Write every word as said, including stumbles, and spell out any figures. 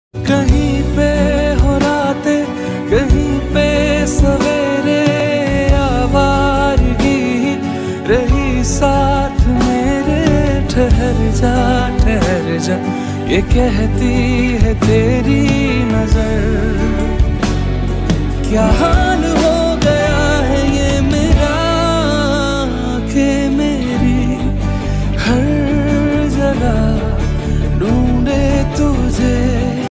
कहीं पे हो रातें, कहीं पे सवेरे, आवारगी रही साथ मेरे। ठहर जा ठहर जा ये कहती है तेरी नजर, क्या हाल